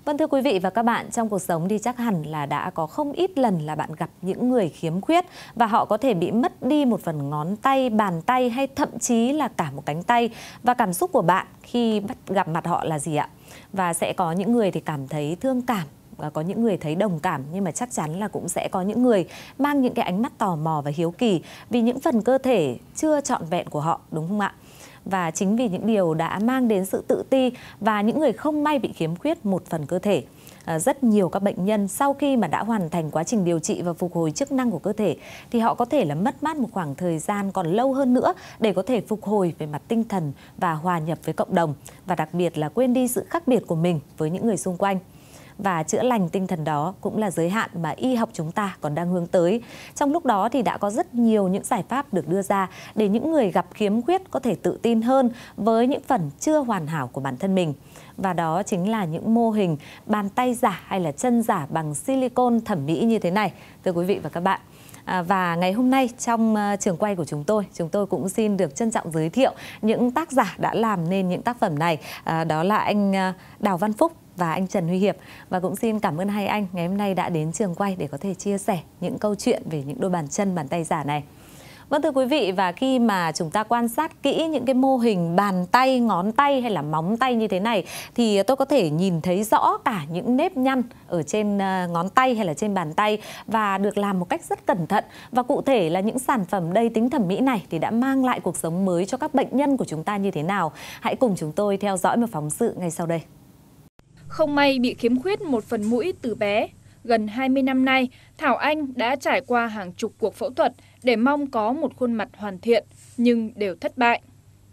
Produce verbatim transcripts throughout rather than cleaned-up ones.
Vâng, thưa quý vị và các bạn, trong cuộc sống thì chắc hẳn là đã có không ít lần là bạn gặp những người khiếm khuyết và họ có thể bị mất đi một phần ngón tay, bàn tay hay thậm chí là cả một cánh tay. Và cảm xúc của bạn khi bắt gặp mặt họ là gì ạ? Và sẽ có những người thì cảm thấy thương cảm, và có những người thấy đồng cảm, nhưng mà chắc chắn là cũng sẽ có những người mang những cái ánh mắt tò mò và hiếu kỳ vì những phần cơ thể chưa trọn vẹn của họ, đúng không ạ? Và chính vì những điều đã mang đến sự tự ti và những người không may bị khiếm khuyết một phần cơ thể, rất nhiều các bệnh nhân sau khi mà đã hoàn thành quá trình điều trị và phục hồi chức năng của cơ thể thì họ có thể là mất mát một khoảng thời gian còn lâu hơn nữa để có thể phục hồi về mặt tinh thần và hòa nhập với cộng đồng, và đặc biệt là quên đi sự khác biệt của mình với những người xung quanh. Và chữa lành tinh thần đó cũng là giới hạn mà y học chúng ta còn đang hướng tới. Trong lúc đó thì đã có rất nhiều những giải pháp được đưa ra để những người gặp khiếm khuyết có thể tự tin hơn với những phần chưa hoàn hảo của bản thân mình. Và đó chính là những mô hình bàn tay giả hay là chân giả bằng silicone thẩm mỹ như thế này, thưa quý vị và các bạn. À, và ngày hôm nay trong uh, trường quay của chúng tôi, chúng tôi cũng xin được trân trọng giới thiệu những tác giả đã làm nên những tác phẩm này. À, đó là anh uh, Đào Văn Phúc và anh Trần Huy Hiệp. Và cũng xin cảm ơn hai anh ngày hôm nay đã đến trường quay để có thể chia sẻ những câu chuyện về những đôi bàn chân, bàn tay giả này. Vâng, thưa quý vị, và khi mà chúng ta quan sát kỹ những cái mô hình bàn tay, ngón tay hay là móng tay như thế này thì tôi có thể nhìn thấy rõ cả những nếp nhăn ở trên ngón tay hay là trên bàn tay và được làm một cách rất cẩn thận. Và cụ thể là những sản phẩm đầy tính thẩm mỹ này thì đã mang lại cuộc sống mới cho các bệnh nhân của chúng ta như thế nào. Hãy cùng chúng tôi theo dõi một phóng sự ngay sau đây. Không may bị khiếm khuyết một phần mũi từ bé, gần hai mươi năm nay, Thảo Anh đã trải qua hàng chục cuộc phẫu thuật để mong có một khuôn mặt hoàn thiện, nhưng đều thất bại.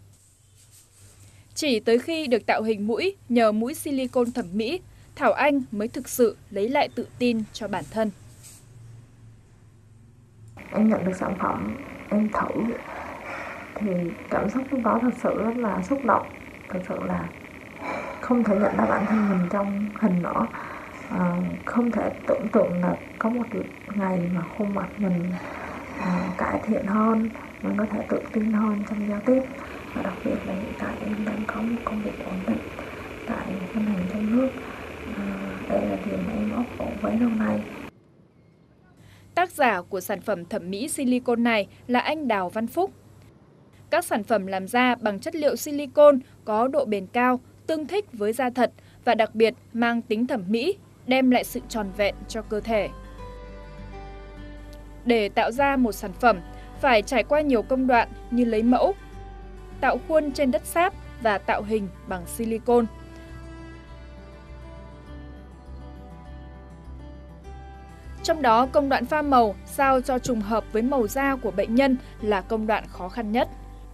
Chỉ tới khi được tạo hình mũi nhờ mũi silicone thẩm mỹ, Thảo Anh mới thực sự lấy lại tự tin cho bản thân. Em nhận được sản phẩm, em thử, thì cảm xúc lúc đó thật sự rất là xúc động, thật sự là không thể nhận ra bản thân mình trong hình nữa. À, không thể tưởng tượng là có một ngày mà khuôn mặt mình à, cải thiện hơn, mình có thể tự tin hơn trong giao tiếp, và đặc biệt là hiện tại em đang có một công việc ổn định tại ngân hàng trong nước. À, đây là điều mà em ấp ủ bấy lâu nay. Tác giả của sản phẩm thẩm mỹ silicone này là anh Đào Văn Phúc. Các sản phẩm làm ra bằng chất liệu silicone có độ bền cao, tương thích với da thật và đặc biệt mang tính thẩm mỹ, đem lại sự tròn vẹn cho cơ thể. Để tạo ra một sản phẩm, phải trải qua nhiều công đoạn như lấy mẫu, tạo khuôn trên đất sáp và tạo hình bằng silicone. Trong đó, công đoạn pha màu sao cho trùng hợp với màu da của bệnh nhân là công đoạn khó khăn nhất.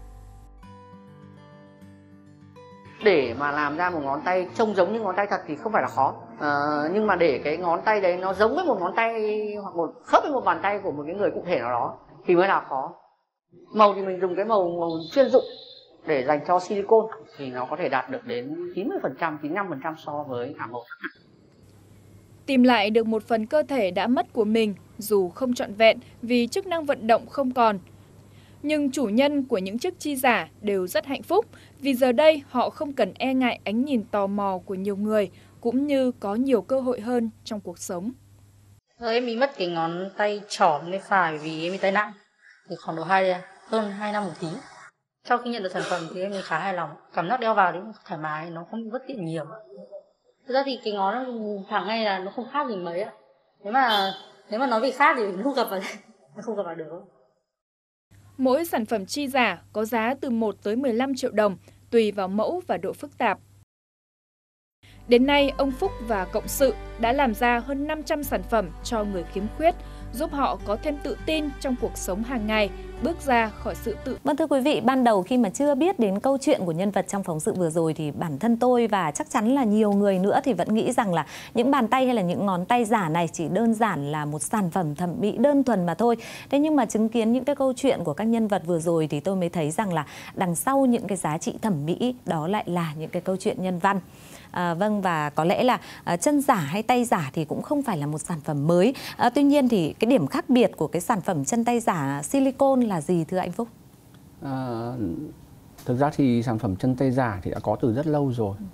Để mà làm ra một ngón tay trông giống như ngón tay thật thì không phải là khó, à, nhưng mà để cái ngón tay đấy nó giống với một ngón tay hoặc một khớp với một bàn tay của một cái người cụ thể nào đó thì mới là khó. Màu thì mình dùng cái màu, màu chuyên dụng để dành cho silicone thì nó có thể đạt được đến chín mươi phần trăm, chín mươi lăm phần trăm so với cả màu. Tìm lại được một phần cơ thể đã mất của mình dù không trọn vẹn vì chức năng vận động không còn. Nhưng chủ nhân của những chiếc chi giả đều rất hạnh phúc vì giờ đây họ không cần e ngại ánh nhìn tò mò của nhiều người, cũng như có nhiều cơ hội hơn trong cuộc sống. Rồi em bị mất cái ngón tay trỏ bên phải vì em bị tai nạn, thì khoảng độ hai, hơn hai năm một tí. Sau khi nhận được sản phẩm thì em khá hài lòng, cảm giác đeo vào thì thoải mái, nó không bị bất tiện nhiều. Thực ra thì cái ngón nó thẳng ngay là nó không khác gì mấy ạ. Nếu mà nếu mà nói về khác thì không gặp vào, không gặp vào được. Mỗi sản phẩm chi giả có giá từ một tới mười lăm triệu đồng, tùy vào mẫu và độ phức tạp. Đến nay, ông Phúc và cộng sự đã làm ra hơn năm trăm sản phẩm cho người khiếm khuyết, giúp họ có thêm tự tin trong cuộc sống hàng ngày, bước ra khỏi sự tự. Vâng, thưa quý vị, ban đầu khi mà chưa biết đến câu chuyện của nhân vật trong phóng sự vừa rồi thì bản thân tôi và chắc chắn là nhiều người nữa thì vẫn nghĩ rằng là những bàn tay hay là những ngón tay giả này chỉ đơn giản là một sản phẩm thẩm mỹ đơn thuần mà thôi. Thế nhưng mà chứng kiến những cái câu chuyện của các nhân vật vừa rồi thì tôi mới thấy rằng là đằng sau những cái giá trị thẩm mỹ đó lại là những cái câu chuyện nhân văn. À, vâng, và có lẽ là à, chân giả hay tay giả thì cũng không phải là một sản phẩm mới. À, tuy nhiên thì cái điểm khác biệt của cái sản phẩm chân tay giả silicone là gì thưa anh Phúc? À, thực ra thì sản phẩm chân tay giả thì đã có từ rất lâu rồi.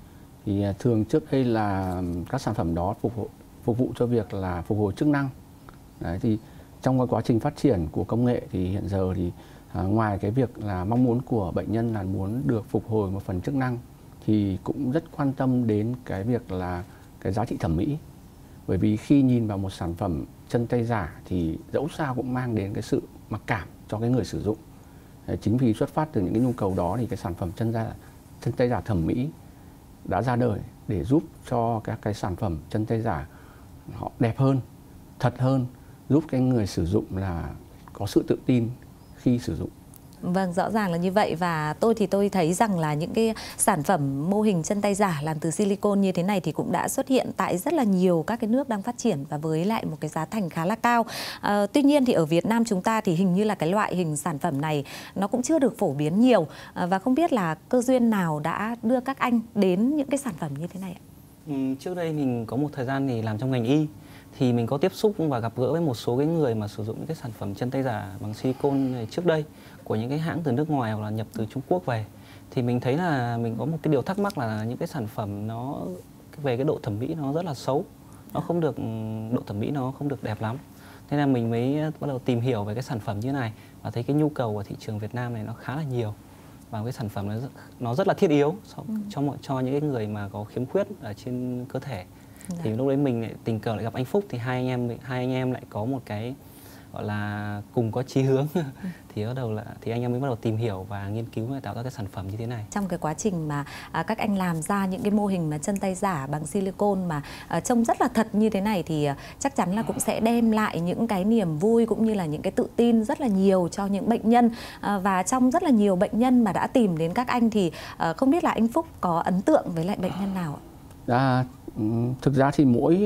Thì thường trước đây là các sản phẩm đó phục vụ, phục vụ cho việc là phục hồi chức năng. Đấy, thì trong cái quá trình phát triển của công nghệ thì hiện giờ thì à, ngoài cái việc là mong muốn của bệnh nhân là muốn được phục hồi một phần chức năng, thì cũng rất quan tâm đến cái việc là cái giá trị thẩm mỹ. Bởi vì khi nhìn vào một sản phẩm chân tay giả thì dẫu sao cũng mang đến cái sự mặc cảm cho cái người sử dụng. Đấy, chính vì xuất phát từ những cái nhu cầu đó thì cái sản phẩm chân da, chân tay giả thẩm mỹ đã ra đời để giúp cho các cái sản phẩm chân tay giả họ đẹp hơn, thật hơn, giúp cái người sử dụng là có sự tự tin khi sử dụng. Vâng, rõ ràng là như vậy. Và tôi thì tôi thấy rằng là những cái sản phẩm mô hình chân tay giả làm từ silicone như thế này thì cũng đã xuất hiện tại rất là nhiều các cái nước đang phát triển và với lại một cái giá thành khá là cao. À, tuy nhiên thì ở Việt Nam chúng ta thì hình như là cái loại hình sản phẩm này nó cũng chưa được phổ biến nhiều. À, và không biết là cơ duyên nào đã đưa các anh đến những cái sản phẩm như thế này ạ? Ừ, trước đây mình có một thời gian thì làm trong ngành y, thì mình có tiếp xúc và gặp gỡ với một số cái người mà sử dụng những cái sản phẩm chân tay giả bằng silicone này trước đây của những cái hãng từ nước ngoài hoặc là nhập từ Trung Quốc về. Thì mình thấy là mình có một cái điều thắc mắc là những cái sản phẩm nó về cái độ thẩm mỹ nó rất là xấu, nó không được, độ thẩm mỹ nó không được đẹp lắm. Thế là mình mới bắt đầu tìm hiểu về cái sản phẩm như này và thấy cái nhu cầu của thị trường Việt Nam này nó khá là nhiều, và cái sản phẩm nó nó rất là thiết yếu cho ừ. cho, cho những cái người mà có khiếm khuyết ở trên cơ thể. Dạ. Thì lúc đấy mình lại tình cờ lại gặp anh Phúc, thì hai anh em hai anh em lại có một cái gọi là cùng có chí hướng. Ừ. thì bắt đầu là thì anh em mới bắt đầu tìm hiểu và nghiên cứu để tạo ra cái sản phẩm như thế này. Trong cái quá trình mà à, các anh làm ra những cái mô hình mà chân tay giả bằng silicone mà à, trông rất là thật như thế này thì à, chắc chắn là cũng sẽ đem lại những cái niềm vui cũng như là những cái tự tin rất là nhiều cho những bệnh nhân. À, và trong rất là nhiều bệnh nhân mà đã tìm đến các anh thì à, không biết là anh Phúc có ấn tượng với lại bệnh nhân nào ạ? À, thực ra thì mỗi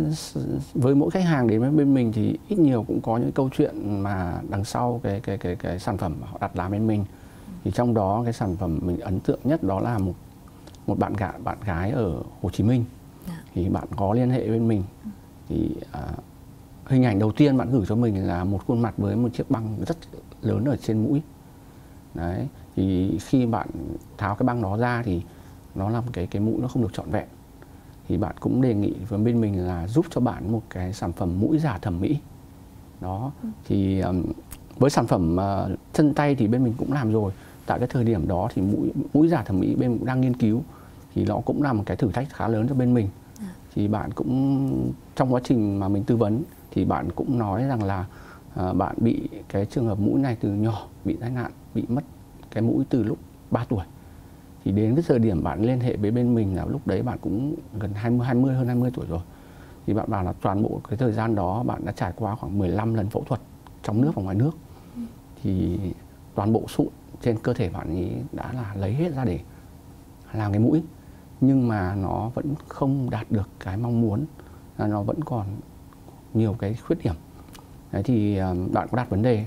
với mỗi khách hàng đến với bên mình thì ít nhiều cũng có những câu chuyện mà đằng sau cái cái cái cái sản phẩm mà họ đặt làm bên mình. Thì trong đó cái sản phẩm mình ấn tượng nhất đó là một một bạn gái bạn gái ở Hồ Chí Minh. Thì bạn có liên hệ bên mình. Thì à, hình ảnh đầu tiên bạn gửi cho mình là một khuôn mặt với một chiếc băng rất lớn ở trên mũi. Đấy, thì khi bạn tháo cái băng đó ra thì nó làm cái cái mũi nó không được trọn vẹn. Thì bạn cũng đề nghị với bên mình là giúp cho bạn một cái sản phẩm mũi giả thẩm mỹ. Đó, ừ. thì um, với sản phẩm uh, chân tay thì bên mình cũng làm rồi. Tại cái thời điểm đó thì mũi mũi giả thẩm mỹ bên mình cũng đang nghiên cứu. Thì nó cũng là một cái thử thách khá lớn cho bên mình. À. Thì bạn cũng trong quá trình mà mình tư vấn thì bạn cũng nói rằng là uh, bạn bị cái trường hợp mũi này từ nhỏ, bị tai nạn, bị mất cái mũi từ lúc ba tuổi. Thì đến cái thời điểm bạn liên hệ với bên mình là lúc đấy bạn cũng gần hai mươi, hai mươi hơn hai mươi tuổi rồi. Thì bạn bảo là toàn bộ cái thời gian đó bạn đã trải qua khoảng mười lăm lần phẫu thuật trong nước và ngoài nước. Thì toàn bộ sụn trên cơ thể bạn ấy đã là lấy hết ra để làm cái mũi. Nhưng mà nó vẫn không đạt được cái mong muốn, nó vẫn còn nhiều cái khuyết điểm. Đấy thì bạn có đặt vấn đề.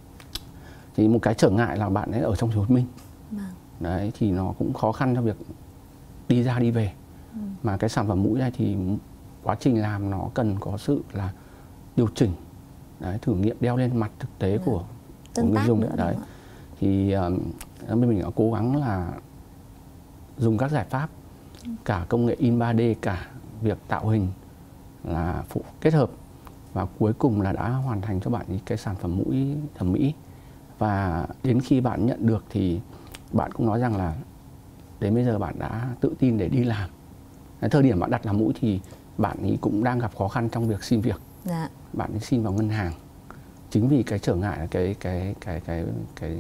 Thì một cái trở ngại là bạn ấy ở trong Hồ Chí Minh. Đấy thì nó cũng khó khăn cho việc đi ra đi về. Ừ. Mà cái sản phẩm mũi này thì quá trình làm nó cần có sự là điều chỉnh, đấy, thử nghiệm đeo lên mặt thực tế ừ. của, của người dùng. Đấy. Thì um, bên mình đã cố gắng là dùng các giải pháp, ừ. cả công nghệ in ba D, cả việc tạo hình là phụ kết hợp, và cuối cùng là đã hoàn thành cho bạn cái sản phẩm mũi thẩm mỹ. Và đến khi bạn nhận được thì bạn cũng nói rằng là đến bây giờ bạn đã tự tin để đi làm. Cái thời điểm bạn đặt làm mũi thì bạn ấy cũng đang gặp khó khăn trong việc xin việc. Dạ. Bạn ấy xin vào ngân hàng. Chính vì cái trở ngại là cái cái cái cái cái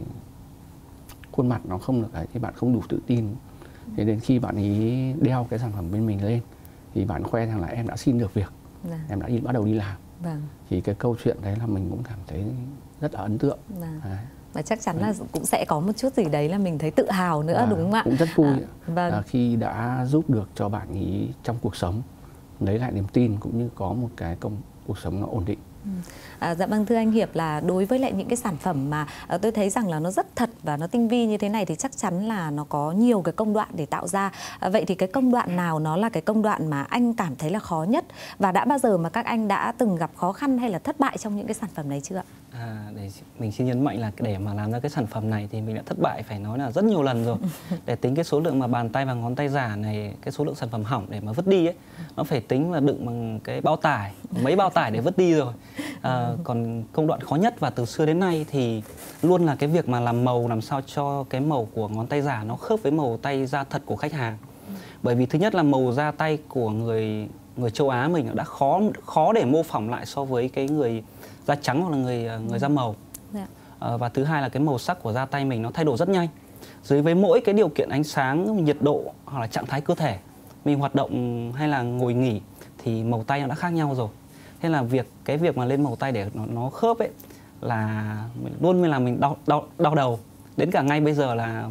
khuôn mặt nó không được ấy, thì bạn không đủ tự tin. Thế đến khi bạn ấy đeo cái sản phẩm bên mình lên thì bạn khoe rằng là em đã xin được việc. Dạ. Em đã đi bắt đầu đi làm. Vâng. Thì cái câu chuyện đấy là mình cũng cảm thấy rất là ấn tượng. Dạ. Và chắc chắn là cũng sẽ có một chút gì đấy là mình thấy tự hào nữa, à, đúng không ạ? Cũng rất vui à, vâng. à, khi đã giúp được cho bạn ý trong cuộc sống lấy lại niềm tin cũng như có một cái công cuộc sống nó ổn định. À, dạ vâng, thưa anh Hiệp, là đối với lại những cái sản phẩm mà à, tôi thấy rằng là nó rất thật và nó tinh vi như thế này thì chắc chắn là nó có nhiều cái công đoạn để tạo ra. À, vậy thì cái công đoạn nào nó là cái công đoạn mà anh cảm thấy là khó nhất, và đã bao giờ mà các anh đã từng gặp khó khăn hay là thất bại trong những cái sản phẩm này chưa ạ? À, để mình xin nhấn mạnh là để mà làm ra cái sản phẩm này thì mình đã thất bại phải nói là rất nhiều lần rồi. Để tính cái số lượng mà bàn tay và ngón tay giả này, cái số lượng sản phẩm hỏng để mà vứt đi ấy, nó phải tính là đựng bằng cái bao tải, mấy bao tải để vứt đi rồi. À, còn công đoạn khó nhất và từ xưa đến nay thì luôn là cái việc mà làm màu, làm sao cho cái màu của ngón tay giả nó khớp với màu tay da thật của khách hàng. Bởi vì thứ nhất là màu da tay của người người châu Á mình đã khó khó để mô phỏng lại so với cái người da trắng hoặc là người người da màu. Dạ. À, và thứ hai là cái màu sắc của da tay mình nó thay đổi rất nhanh. Dưới với mỗi cái điều kiện ánh sáng, nhiệt độ hoặc là trạng thái cơ thể mình hoạt động hay là ngồi nghỉ thì màu tay nó đã khác nhau rồi. Thế là việc cái việc mà lên màu tay để nó, nó khớp ấy là mình, luôn mình là mình đau, đau đau đầu. Đến cả ngay bây giờ là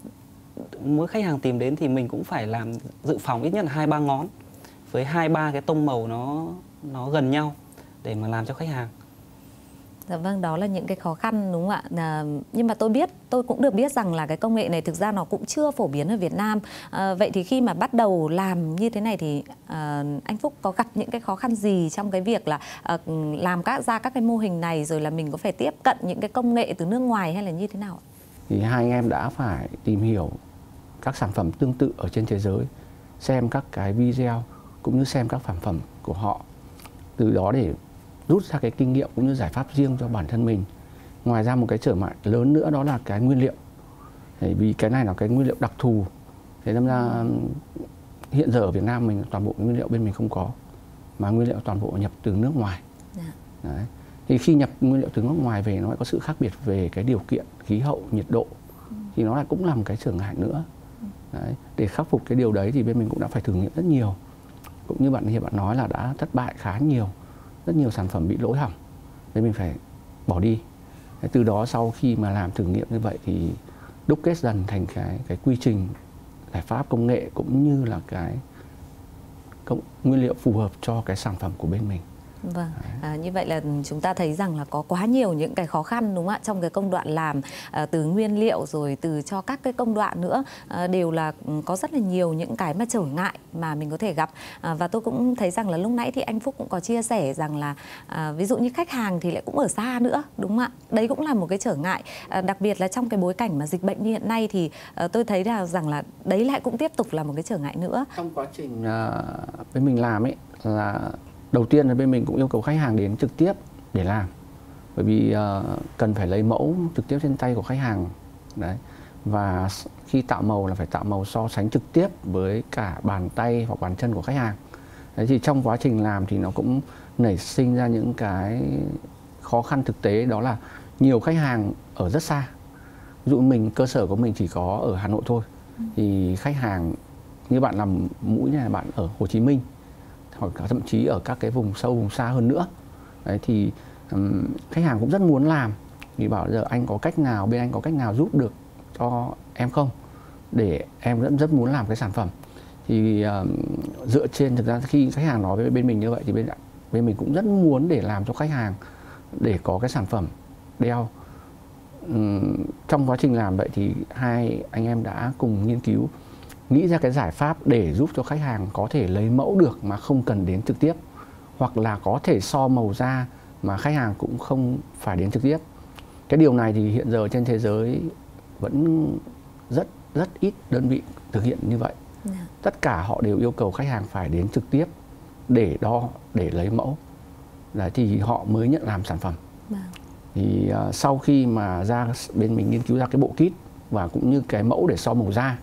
mỗi khách hàng tìm đến thì mình cũng phải làm dự phòng ít nhất là hai ba ngón với hai ba cái tông màu nó nó gần nhau để mà làm cho khách hàng. Dạ vâng, đó là những cái khó khăn đúng không ạ? À, nhưng mà tôi biết, tôi cũng được biết rằng là cái công nghệ này thực ra nó cũng chưa phổ biến ở Việt Nam. À, vậy thì khi mà bắt đầu làm như thế này thì à, anh Phúc có gặp những cái khó khăn gì trong cái việc là à, làm các ra các cái mô hình này, rồi là mình có phải tiếp cận những cái công nghệ từ nước ngoài hay là như thế nào ạ? Thì hai anh em đã phải tìm hiểu các sản phẩm tương tự ở trên thế giới, xem các cái video cũng như xem các sản phẩm của họ, từ đó để rút ra cái kinh nghiệm cũng như giải pháp riêng cho bản thân mình. Ngoài ra một cái trở ngại lớn nữa đó là cái nguyên liệu. Bởi vì cái này là cái nguyên liệu đặc thù. Thế nên ra hiện giờ ở Việt Nam mình toàn bộ nguyên liệu bên mình không có, mà nguyên liệu toàn bộ nhập từ nước ngoài. Yeah. Đấy. Thì khi nhập nguyên liệu từ nước ngoài về nó lại có sự khác biệt về cái điều kiện khí hậu, nhiệt độ, ừ. thì nó lại cũng là một cái trở ngại nữa. Đấy. Để khắc phục cái điều đấy thì bên mình cũng đã phải thử nghiệm rất nhiều. Cũng như bạn Hiệp bạn nói là đã thất bại khá nhiều, rất nhiều sản phẩm bị lỗi hỏng nên mình phải bỏ đi. Từ đó sau khi mà làm thử nghiệm như vậy thì đúc kết dần thành cái cái quy trình, giải pháp công nghệ cũng như là cái công, nguyên liệu phù hợp cho cái sản phẩm của bên mình. Vâng, à, như vậy là chúng ta thấy rằng là có quá nhiều những cái khó khăn đúng không ạ, trong cái công đoạn làm, à, từ nguyên liệu rồi từ cho các cái công đoạn nữa, à, đều là có rất là nhiều những cái mà trở ngại mà mình có thể gặp. À, và tôi cũng thấy rằng là lúc nãy thì anh Phúc cũng có chia sẻ rằng là à, ví dụ như khách hàng thì lại cũng ở xa nữa đúng không ạ, đấy cũng là một cái trở ngại, à, đặc biệt là trong cái bối cảnh mà dịch bệnh như hiện nay thì à, tôi thấy là rằng là đấy lại cũng tiếp tục là một cái trở ngại nữa. Trong quá trình à, bên mình làm ấy là đầu tiên là bên mình cũng yêu cầu khách hàng đến trực tiếp để làm, bởi vì uh, cần phải lấy mẫu trực tiếp trên tay của khách hàng đấy, và khi tạo màu là phải tạo màu so sánh trực tiếp với cả bàn tay hoặc bàn chân của khách hàng. Đấy thì trong quá trình làm thì nó cũng nảy sinh ra những cái khó khăn thực tế, đó là nhiều khách hàng ở rất xa. Ví dụ mình cơ sở của mình chỉ có ở Hà Nội thôi, ừ. thì khách hàng như bạn làm mũi này, bạn ở Hồ Chí Minh hoặc thậm chí ở các cái vùng sâu vùng xa hơn nữa. Đấy thì um, khách hàng cũng rất muốn làm, vì bảo giờ anh có cách nào, bên anh có cách nào giúp được cho em không, để em rất rất muốn làm cái sản phẩm. Thì um, dựa trên thực ra khi khách hàng nói với bên mình như vậy thì bên bên mình cũng rất muốn để làm cho khách hàng để có cái sản phẩm đeo. Um, trong quá trình làm vậy thì hai anh em đã cùng nghiên cứu, nghĩ ra cái giải pháp để giúp cho khách hàng có thể lấy mẫu được mà không cần đến trực tiếp, hoặc là có thể so màu da mà khách hàng cũng không phải đến trực tiếp. Cái điều này thì hiện giờ trên thế giới vẫn rất rất ít đơn vị thực hiện như vậy. Yeah. Tất cả họ đều yêu cầu khách hàng phải đến trực tiếp để đo, để lấy mẫu. Đấy thì họ mới nhận làm sản phẩm. Yeah. Thì uh, sau khi mà ra bên mình nghiên cứu ra cái bộ kit và cũng như cái mẫu để so màu da,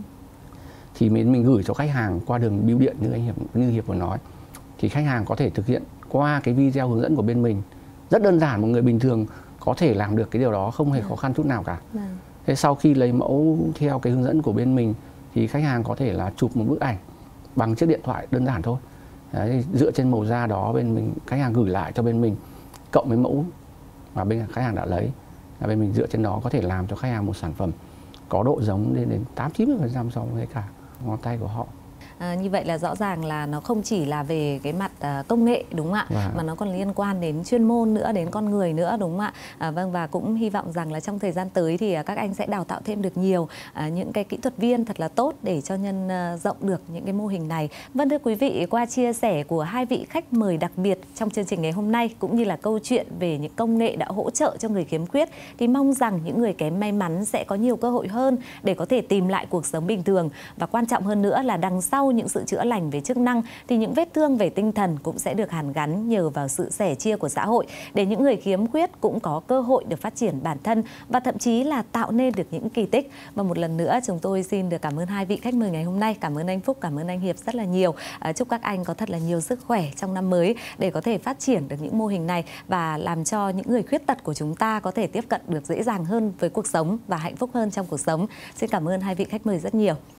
thì mình mình gửi cho khách hàng qua đường bưu điện như anh Hiệp như Hiệp vừa nói, thì khách hàng có thể thực hiện qua cái video hướng dẫn của bên mình, rất đơn giản, một người bình thường có thể làm được cái điều đó, không hề khó khăn chút nào cả. Thế sau khi lấy mẫu theo cái hướng dẫn của bên mình thì khách hàng có thể là chụp một bức ảnh bằng chiếc điện thoại đơn giản thôi. Đấy, dựa trên màu da đó bên mình, khách hàng gửi lại cho bên mình cộng với mẫu mà bên khách hàng đã lấy, là bên mình dựa trên đó có thể làm cho khách hàng một sản phẩm có độ giống lên đến tám chín mươi phần trăm so với cả ngón tay của họ. À, như vậy là rõ ràng là nó không chỉ là về cái mặt uh, công nghệ đúng không ạ, Và... mà nó còn liên quan đến chuyên môn nữa, đến con người nữa đúng không ạ? À, vâng, và cũng hy vọng rằng là trong thời gian tới thì uh, các anh sẽ đào tạo thêm được nhiều uh, những cái kỹ thuật viên thật là tốt để cho nhân uh, rộng được những cái mô hình này. Vâng, thưa quý vị, qua chia sẻ của hai vị khách mời đặc biệt trong chương trình ngày hôm nay cũng như là câu chuyện về những công nghệ đã hỗ trợ cho người khiếm khuyết thì mong rằng những người kém may mắn sẽ có nhiều cơ hội hơn để có thể tìm lại cuộc sống bình thường, và quan trọng hơn nữa là đằng sau những sự chữa lành về chức năng thì những vết thương về tinh thần cũng sẽ được hàn gắn nhờ vào sự sẻ chia của xã hội, để những người khiếm khuyết cũng có cơ hội được phát triển bản thân và thậm chí là tạo nên được những kỳ tích. Và một lần nữa chúng tôi xin được cảm ơn hai vị khách mời ngày hôm nay. Cảm ơn anh Phúc, cảm ơn anh Hiệp rất là nhiều. À, chúc các anh có thật là nhiều sức khỏe trong năm mới để có thể phát triển được những mô hình này và làm cho những người khuyết tật của chúng ta có thể tiếp cận được dễ dàng hơn với cuộc sống và hạnh phúc hơn trong cuộc sống. Xin cảm ơn hai vị khách mời rất nhiều.